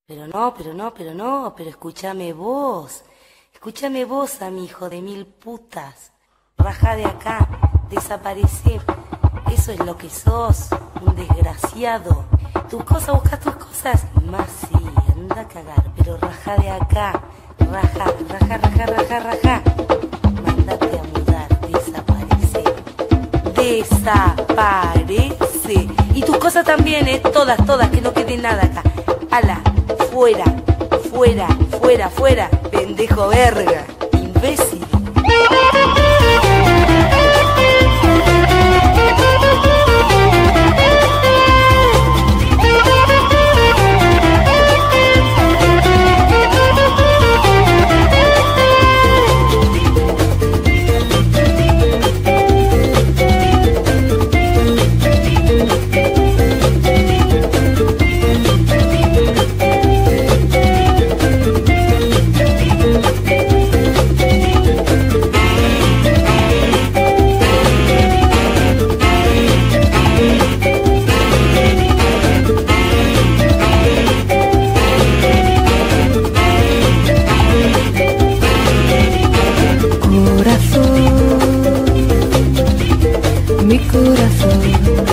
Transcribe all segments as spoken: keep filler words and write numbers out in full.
Pero no, pero no, pero no, pero escúchame vos. Escúchame vos a mi hijo de mil putas. Rajá de acá, desaparece. Eso es lo que sos, un desgraciado. Tus cosas, buscas tus cosas. Más sí, anda a cagar, pero rajá de acá. Raja, raja, raja, raja, raja. Mándate a mudar, desaparece. Desaparece. Y tus cosas también, eh, todas, todas, que no quede nada acá. Ala, fuera, fuera, fuera, fuera. Pendejo verga, imbécil. Mi corazón,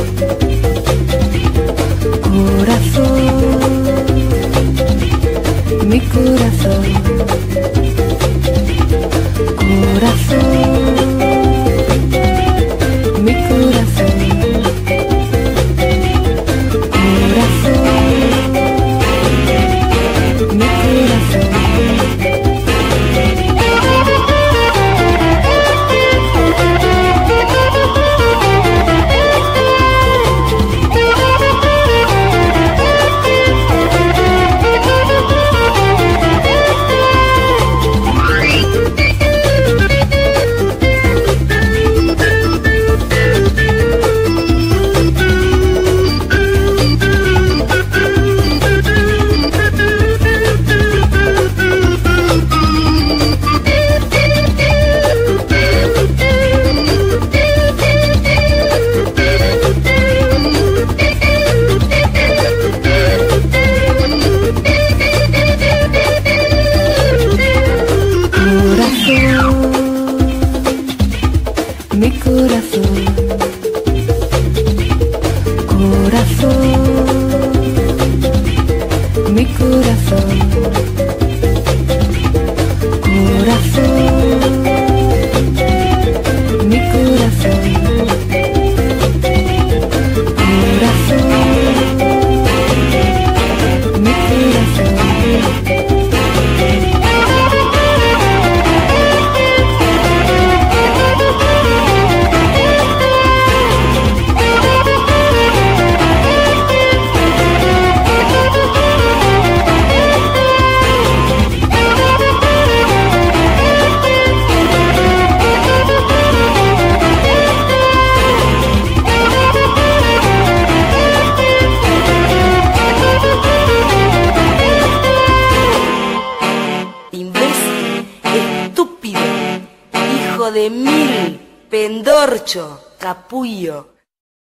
corazón, mi corazón, corazón, mi corazón, corazón, mi corazón. Mi corazón, corazón, mi corazón, corazón, mi corazón, corazón, mi corazón. Estúpido, hijo de mil, pendorcho, capullo.